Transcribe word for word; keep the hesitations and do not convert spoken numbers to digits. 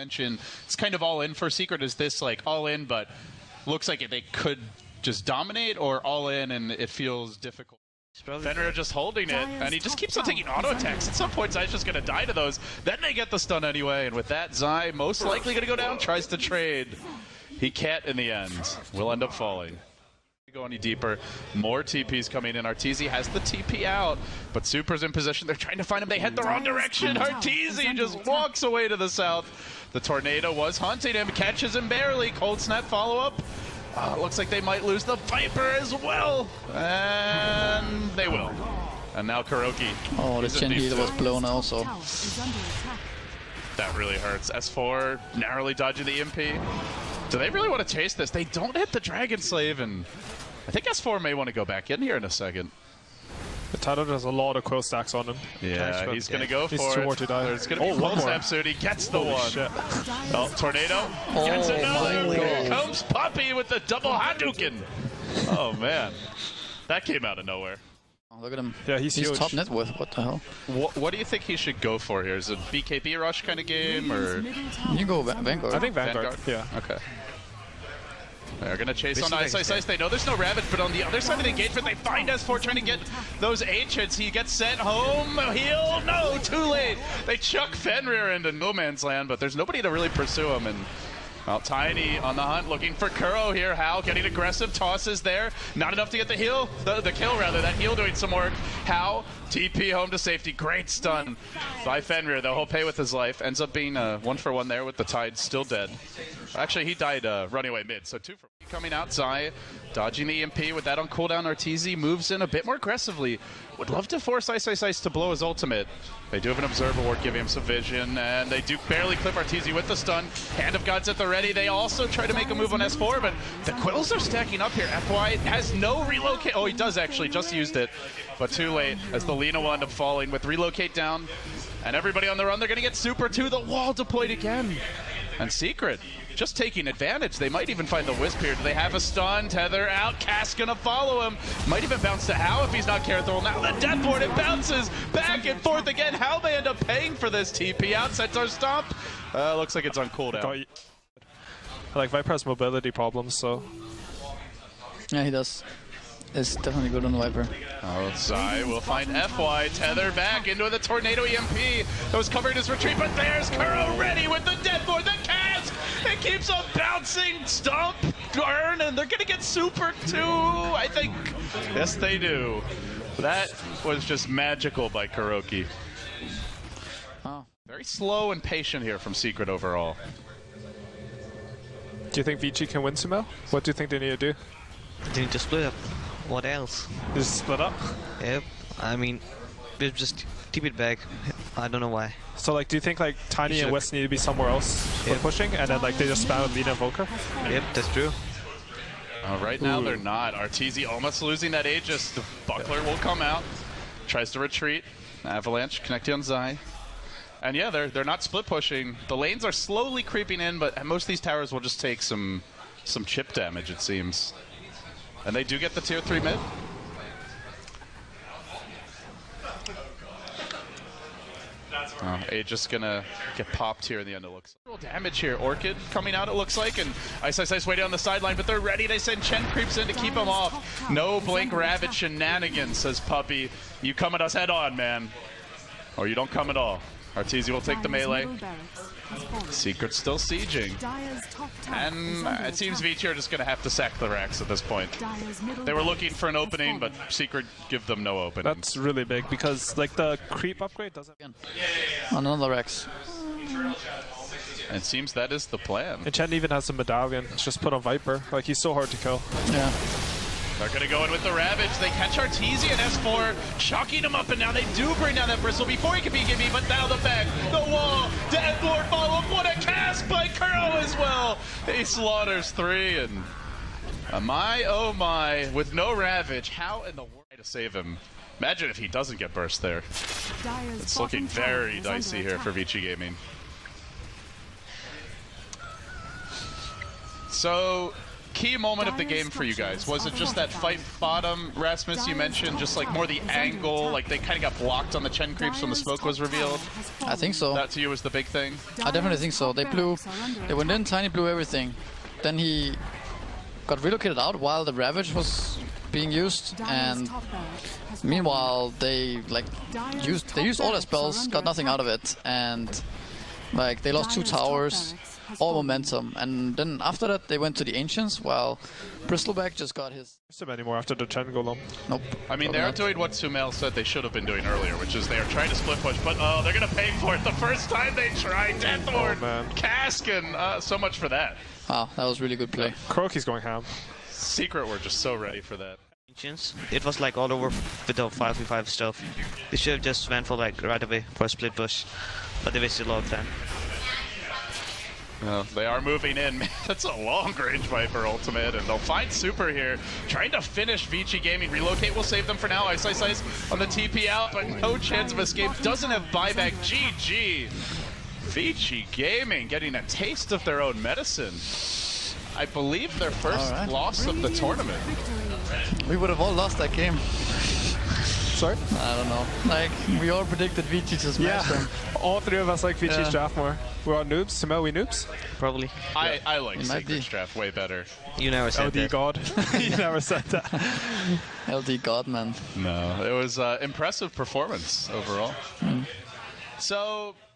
mentioned it's kind of all in for Secret. Is this like all in, but looks like they could just dominate, or all in and it feels difficult? Fenrir just holding it, and he just keeps on taking auto attacks. At some point, Zai's just going to die to those. Then they get the stun anyway, and with that, Zai most likely going to go down, tries to trade. He can't in the end. Will end up falling. Go any deeper. More T Ps coming in. Arteezy has the T P out, but Super's in position. They're trying to find him. They head the wrong direction. Arteezy just walks away to the south. The Tornado was hunting him, catches him barely. Cold Snap follow-up. Uh, looks like they might lose the Viper as well. And they will. And now KuroKy. Oh, the Chen healer was blown also. That really hurts. S four narrowly dodging the E M P. Do they really want to chase this? They don't hit the Dragon Slave, and I think S four may want to go back in here in a second. The Tidal has a lot of quill stacks on him. Yeah, he's going to go he's for too it. More to die. There's going to be oh, one snap soon. He gets the Holy one. Shit. Oh, Tornado Oh gets another. my Here God. comes Puppey with the double Hadouken. Oh, man. That came out of nowhere. Oh, look at him. Yeah, he's, he's huge. top net worth. What the hell? What, what do you think he should go for here? Is it B K B rush kind of game, or You go Va Vanguard. I think Vanguard. Vanguard? Yeah. Okay. They're going to chase This on is Ice Ice Ice. They know there's no Ravage, but on the other side of the engagement, they find S four trying to get those H hits. He gets sent home. Heal. No, too late. They chuck Fenrir into no man's land, but there's nobody to really pursue him. And well, Tiny on the hunt, looking for Kuro here. Hal getting aggressive. Tosses there. Not enough to get the heal. The, the kill, rather. That heal doing some work. Hal, T P home to safety. Great stun by Fenrir, though. He'll pay with his life. Ends up being a one for one there with the Tide still dead. Actually, he died uh, running away mid, so two for one. Coming out, Zai dodging the E M P with that on cooldown. Arteezy moves in a bit more aggressively. Would love to force Ice Ice Ice to blow his ultimate. They do have an Observer Ward giving him some vision, and they do barely clip Arteezy with the stun. Hand of God's at the ready. They also try to make a move on S four, but the Quills are stacking up here. F Y has no relocate. Oh, he does actually, just used it, but too late as the Lina will end up falling with relocate down. And everybody on the run, they're going to get Super to the wall deployed again. And Secret just taking advantage. They might even find the Wisp here. Do they have a stun? Tether out. Cass gonna follow him. Might even bounce to Hao if he's not Carethol. Now the Death Ward, it bounces back and forth again. How they end up paying for this T P out. Centaur Stomp. Uh, looks like it's on cooldown. Like Viper has mobility problems, so. Yeah, he does. It's definitely good on the Viper. Oh, Zai will find F Y. Tether back into the Tornado E M P. That was covering his retreat, but there's Kuro ready with the Death Ward. The Cass! It keeps on bouncing. Stomp, burn, and they're going to get Super too, I think. Yes, they do. That was just magical by KuroKy. Oh. Very slow and patient here from Secret overall. Do you think Vici can win Sumo? What do you think they need to do? They need to split up. What else? Just split up? Yep. I mean, we'll just keep it back. I don't know why. So like, do you think like Tiny and West need to be somewhere else for Yep. pushing, and then like they just spam with Lina and Volker? Yep, that's true. Uh, right now Ooh. they're not. Arteezy almost losing that Aegis. The Buckler will come out. Tries to retreat. Avalanche connecting on Zai. And yeah, they're they're not split pushing. The lanes are slowly creeping in, but most of these towers will just take some some chip damage, it seems. And they do get the tier three mid. Oh, Aegis gonna get popped here in the end, it looks like. Real damage here. Orchid coming out, it looks like, and Ice Ice Ice waiting on the sideline, but they're ready. They send Chen creeps in to keep him off. No Blink Ravage shenanigans, says Puppey. You come at us head on, man. Or you don't come at all. Arteezy will take the melee. Secret still sieging. And uh, it seems Vici are just going to have to sack the Rax at this point. They were looking for an opening, but Secret give them no opening. That's really big because like the creep upgrade doesn't. Another Rex. It seems that is the plan. And Chen even has a medallion. It's just put on Viper. Like he's so hard to kill. Yeah. They're going to go in with the Ravage. They catch Arteezy and S four, chucking him up, and now they do bring down that Bristle before he can be gimme, but now the back, the wall, Death Ward follow-up. What a cast by Kuro as well. He slaughters three, and uh, my, oh my, with no Ravage, how in the world to save him? Imagine if he doesn't get burst there. It's looking very dicey here for Vici Gaming. So, key moment of the game for you guys? Was it just that fight bottom, Rasmus, you mentioned, just like more the angle, like they kind of got blocked on the Chen creeps when the smoke was revealed? I think so. That to you was the big thing? I definitely think so. They blew, they went in, Tiny blew everything. Then he got relocated out while the Ravage was being used, and meanwhile they like used they used all their spells, got nothing out of it, and like they lost two towers, all momentum, and then after that they went to the Ancients while Bristleback just got his. Not anymore after the Chen golem. Nope. I mean, they're doing what Sumail said they should have been doing earlier, which is they are trying to split push, but oh, they're gonna pay for it the first time they try. Deathward, oh, Kaskin, uh, so much for that. Wow, that was really good play. Croaky's going ham. Secret, we're just so ready for that. It was like all over with the five v five stuff. They should have just went for like right away for a split push, but they wasted a lot of time. Uh, they are moving in. Man, that's a long-range Viper ultimate, and they'll find Super here. Trying to finish Vici Gaming. Relocate will save them for now. Ice Ice Ice on the T P out, but no chance of escape. Doesn't have buyback. G G. Vici Gaming getting a taste of their own medicine. I believe their first right. loss of the tournament. We would have all lost that game. Sorry? I don't know. Like, we all predicted Vici to smash Yeah, them. all three of us like Vici's Yeah. draft more. We're all noobs. Sumail, we noobs? Probably. I, I like It might Secret be. Draft way better. You never said L D that. God. You never said that. L D Godman. No, it was uh, impressive performance overall. So